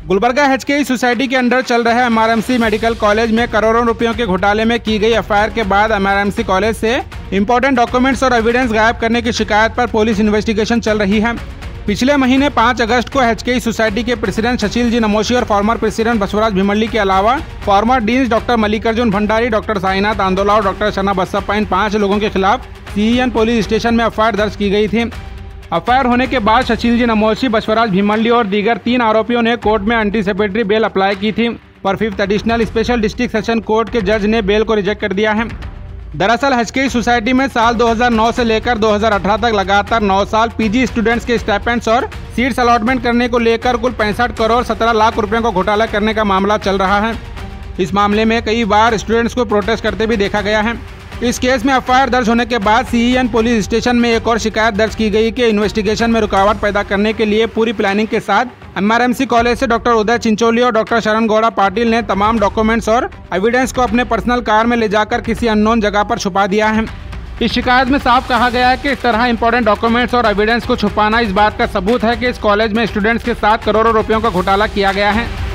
Gulbarga HKE society के under चल रहे एमआरएमसी मेडिकल कॉलेज में करोड़ों रुपयों के घोटाले में की गई एफआईआर के बाद एमआरएमसी कॉलेज से इंपॉर्टेंट डॉक्यूमेंट्स और एविडेंस गायब करने की शिकायत पर पुलिस इन्वेस्टिगेशन चल रही है। पिछले महीने 5 अगस्त को एचकेई सोसाइटी के प्रेसिडेंट शशील जी नमोशी और फॉर्मर प्रेसिडेंट बसवराज भीमल्ली के अलावा former deans doctor Mallikarjun Bhandari, doctor Sainath Andola और डॉक्टर शना बसप्पा इन 5 लोगों के खिलाफ सीईएन पुलिस स्टेशन में एफआईआर दर्ज की गई थी। एफआईआर होने के बाद शशील जी नमोशी, बसवराज भीमल्ली और दीगर 3 आरोपियों ने कोर्ट में एंटीसिपेटरी बेल अप्लाई की थी, पर 5th additional special district session court के जज ने बेल को रिजेक्ट कर दिया है। दरअसल एचकेई सोसाइटी में साल 2009 से लेकर 2018 तक लगातार 9 साल पीजी स्टूडेंट्स के स्टाइपेंड्स और सीट्स अलॉटमेंट करने को लेकर कुल 65 करोड़ 17 लाख रुपयों का घोटाला करने का मामला चल रहा है। इस मामले में कई बार स्टूडेंट्स को प्रोटेस्ट करते भी देखा गया है। इस केस में एफआईआर दर्ज होने के बाद सीईएन पुलिस स्टेशन में एक और शिकायत दर्ज की गई कि इन्वेस्टिगेशन में रुकावट पैदा करने के लिए पूरी प्लानिंग के साथ एमआरएमसी कॉलेज से डॉक्टर उदय चिंचोली और डॉक्टर शरण गौड़ा पाटिल ने तमाम डॉक्यूमेंट्स और एविडेंस को अपने पर्सनल कार में ले जाकर किसी अननोन जगह पर छुपा दिया है। इस शिकायत में साफ कहा गया है कि इस तरह इंपॉर्टेंट डॉक्यूमेंट्स और एविडेंस को छुपाना इस बात का सबूत है कि इस कॉलेज में स्टूडेंट्स के साथ करोड़ों रुपयों का घोटाला किया गया है।